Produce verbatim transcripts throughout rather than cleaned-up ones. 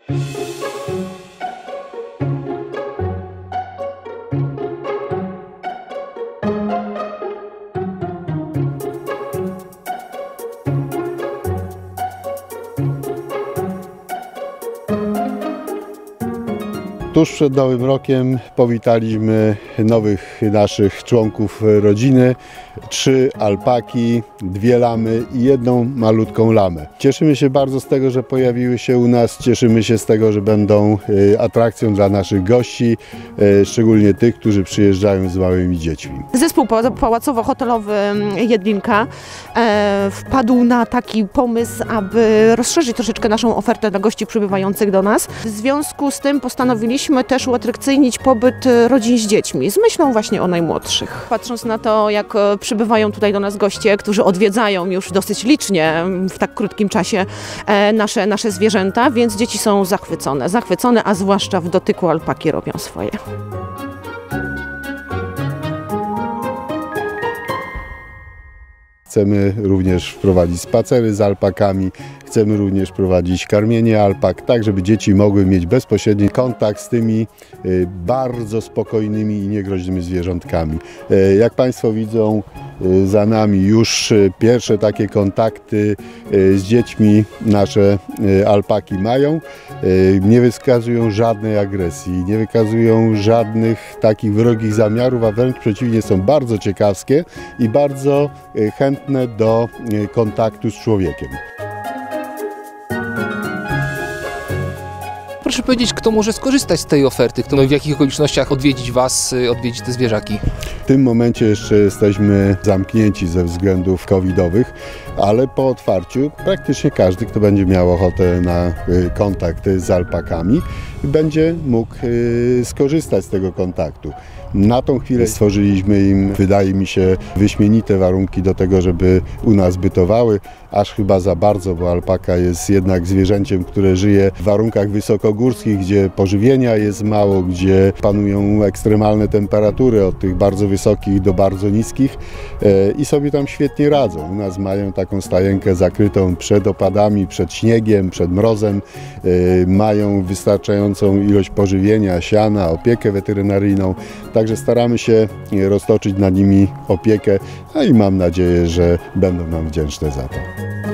Tuż przed Nowym Rokiem powitaliśmy nowych naszych członków rodziny. Trzy alpaki, dwie lamy i jedną malutką lamę. Cieszymy się bardzo z tego, że pojawiły się u nas. Cieszymy się z tego, że będą atrakcją dla naszych gości, szczególnie tych, którzy przyjeżdżają z małymi dziećmi. Zespół pałacowo-hotelowy Jedlinka e, wpadł na taki pomysł, aby rozszerzyć troszeczkę naszą ofertę dla gości przybywających do nas. W związku z tym postanowiliśmy też uatrakcyjnić pobyt rodzin z dziećmi, z myślą właśnie o najmłodszych. Patrząc na to, jak przybywają tutaj do nas goście, którzy odwiedzają już dosyć licznie w tak krótkim czasie nasze, nasze zwierzęta, więc dzieci są zachwycone, zachwycone, a zwłaszcza w dotyku alpaki robią swoje. Chcemy również wprowadzić spacery z alpakami, chcemy również prowadzić karmienie alpak, tak żeby dzieci mogły mieć bezpośredni kontakt z tymi bardzo spokojnymi i niegroźnymi zwierzątkami. Jak Państwo widzą, za nami już pierwsze takie kontakty z dziećmi nasze alpaki mają. Nie wykazują żadnej agresji, nie wykazują żadnych takich wrogich zamiarów, a wręcz przeciwnie, są bardzo ciekawskie i bardzo chętne do kontaktu z człowiekiem. Proszę powiedzieć, kto może skorzystać z tej oferty, kto w jakich okolicznościach odwiedzić Was, odwiedzić te zwierzaki? W tym momencie jeszcze jesteśmy zamknięci ze względów covidowych, ale po otwarciu praktycznie każdy, kto będzie miał ochotę na kontakt z alpakami, będzie mógł skorzystać z tego kontaktu. Na tą chwilę stworzyliśmy im, wydaje mi się, wyśmienite warunki do tego, żeby u nas bytowały, aż chyba za bardzo, bo alpaka jest jednak zwierzęciem, które żyje w warunkach wysokogórskich, gdzie pożywienia jest mało, gdzie panują ekstremalne temperatury od tych bardzo wysokich do bardzo niskich i sobie tam świetnie radzą. U nas mają taką stajenkę zakrytą przed opadami, przed śniegiem, przed mrozem, mają wystarczającą ilość pożywienia, siana, opiekę weterynaryjną. Także staramy się roztoczyć nad nimi opiekę, a i mam nadzieję, że będą nam wdzięczne za to.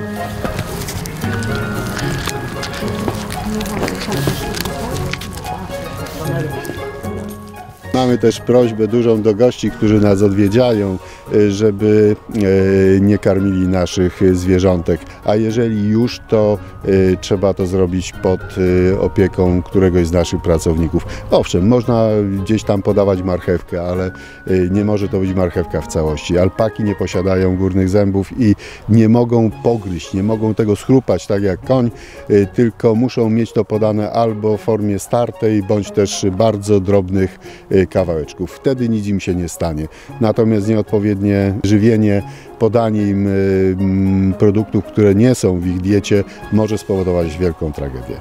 Mamy też prośbę dużą do gości, którzy nas odwiedzają, żeby nie karmili naszych zwierzątek, a jeżeli już, to trzeba to zrobić pod opieką któregoś z naszych pracowników. Owszem, można gdzieś tam podawać marchewkę, ale nie może to być marchewka w całości. Alpaki nie posiadają górnych zębów i nie mogą pogryźć, nie mogą tego schrupać tak jak koń, tylko muszą mieć to podane albo w formie startej, bądź też bardzo drobnych kawałeczków. Wtedy nic im się nie stanie. Natomiast nieodpowiednie żywienie, podanie im produktów, które nie są w ich diecie, może spowodować wielką tragedię.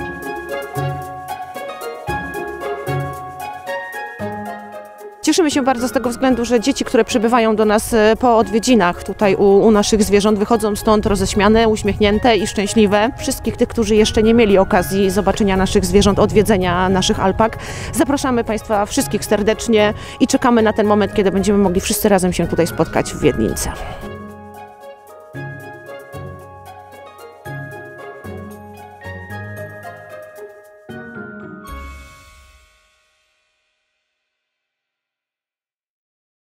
Cieszymy się bardzo z tego względu, że dzieci, które przybywają do nas po odwiedzinach tutaj u, u naszych zwierząt, wychodzą stąd roześmiane, uśmiechnięte i szczęśliwe. Wszystkich tych, którzy jeszcze nie mieli okazji zobaczenia naszych zwierząt, odwiedzenia naszych alpak, zapraszamy Państwa wszystkich serdecznie i czekamy na ten moment, kiedy będziemy mogli wszyscy razem się tutaj spotkać w Wiedlince.